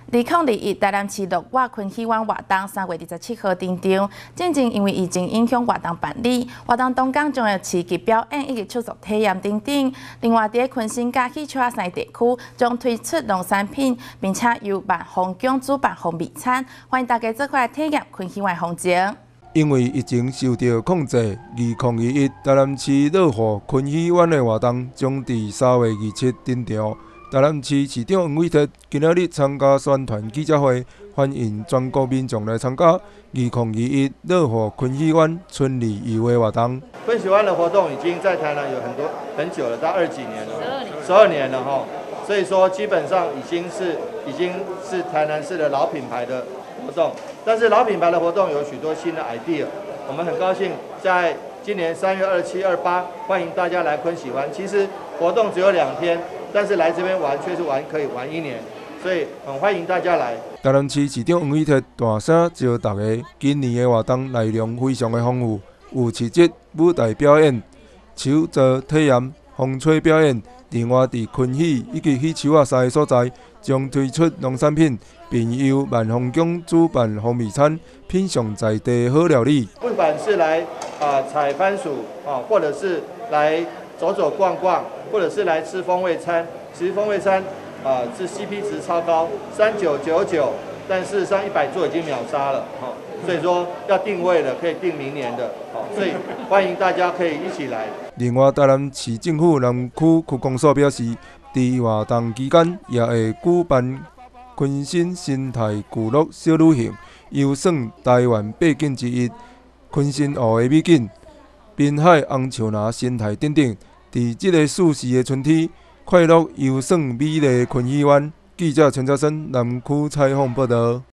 2021台南市乐活昆戏湾活动3月27号登场，正因为疫情影响活动办理，活动当天将有市集表演以及出作体验等等。另外，在昆新甲戏曲3地区将推出农产品，并且由万丰宫主办红米餐，欢迎大家做来体验昆戏湾风情。 因为疫情受到控制，2021台南市乐活昆戏湾的活动将伫3月27登场。台南市市长黄伟哲今仔日参加宣传记者会，欢迎全国民众来参加2021乐活昆戏湾春里游的活动。 昆戏湾的活动已经在台南有很久了，到20几年了，12年了哈。所以说基本上已经是台南市的老品牌的活动。但是老品牌的活动有许多新的 idea， 我们很高兴在今年3月27、28欢迎大家来昆戏湾。其实活动只有2天。但是来这边玩却是可以玩1年，所以很欢迎大家来。 台南市市长黄伟哲大声招大家，今年的活动内容非常的丰富，有市集、舞台表演、手作体验、风吹表演。另外，伫昆戏以及戏曲3个所在，将推出农产品，并由万丰宫主办红米餐，品尝在地好料理。 不管是来采番薯或者是来走走逛逛，或者是来吃风味餐。其实风味餐是 CP 值超高，3999，但事实上100桌已经秒杀了所以说要定位了，可以定明年的所以欢迎大家可以一起来。 另外，台南市政府南区区公所表示，伫活动期间也会举办昆新生态聚乐小旅行，优胜台湾8景之一昆新湖的美景。滨海红树林生态等等，伫这个舒适的春天，快乐优胜美丽的昆戏湾。记者陈嘉生南区采访报道。